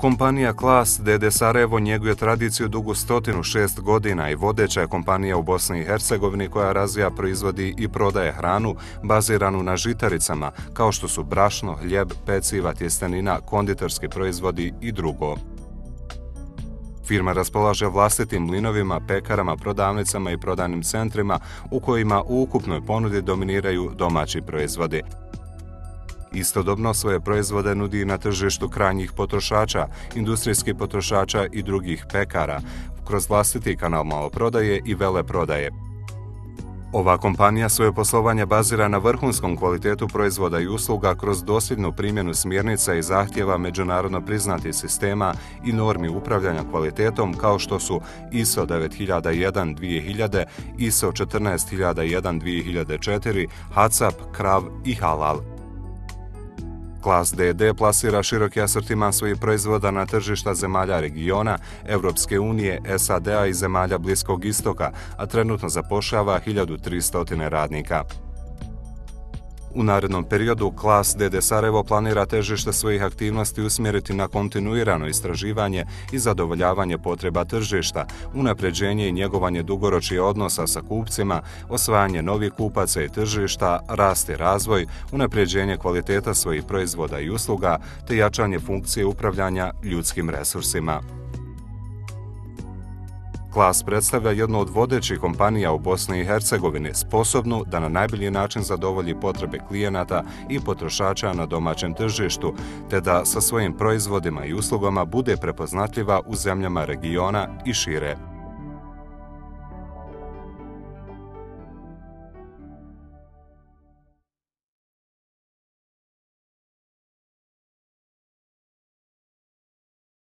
Kompanija Klas d.d. Sarajevo njeguje tradiciju dugu 106 godina i vodeća je kompanija u Bosni i Hercegovini koja razvija, proizvodi i prodaje hranu baziranu na žitaricama, kao što su brašno, hljeb, peciva, tjestenina, konditorski proizvodi i drugo. Firma raspolaže vlastitim mlinovima, pekarama, prodavnicama i prodajnim centrima u kojima u ukupnoj ponudi dominiraju domaći proizvodi. Istodobno svoje proizvode nudi na tržištu krajnjih potrošača, industrijskih potrošača i drugih pekara, kroz vlastiti kanal maloprodaje i veleprodaje. Ova kompanija svoje poslovanje bazira na vrhunskom kvalitetu proizvoda i usluga kroz dosljednu primjenu smjernica i zahtjeva međunarodno priznatih sistema i normi upravljanja kvalitetom kao što su ISO 9001-2000, ISO 14001-2004, HACCP, KRAV i Halal. Klas d.d. plasira široki asortiman svojih proizvoda na tržišta zemalja regiona, Europske unije, SAD-a i zemalja Bliskog istoka, a trenutno zapošljava 1300 radnika. U narednom periodu Klas d.d. Sarajevo planira težište svojih aktivnosti usmjeriti na kontinuirano istraživanje i zadovoljavanje potreba tržišta, unapređenje i njegovanje dugoročnih odnosa sa kupcima, osvajanje novih kupaca i tržišta, rast i razvoj, unapređenje kvaliteta svojih proizvoda i usluga, te jačanje funkcije upravljanja ljudskim resursima. Klas predstavlja jednu od vodećih kompanija u Bosni i Hercegovini, sposobnu da na najbolji način zadovolji potrebe klijenata i potrošača na domaćem tržištu, te da sa svojim proizvodima i uslugama bude prepoznatljiva u zemljama regiona i šire.